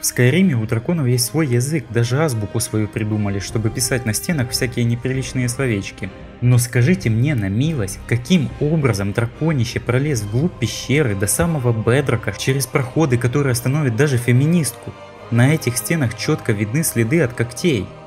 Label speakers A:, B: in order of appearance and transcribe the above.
A: Скайриме у драконов есть свой язык, даже азбуку свою придумали, чтобы писать на стенах всякие неприличные словечки. Но скажите мне на милость, каким образом драконище пролез вглубь пещеры до самого бедрока через проходы, которые остановят даже феминистку? На этих стенах четко видны следы от когтей.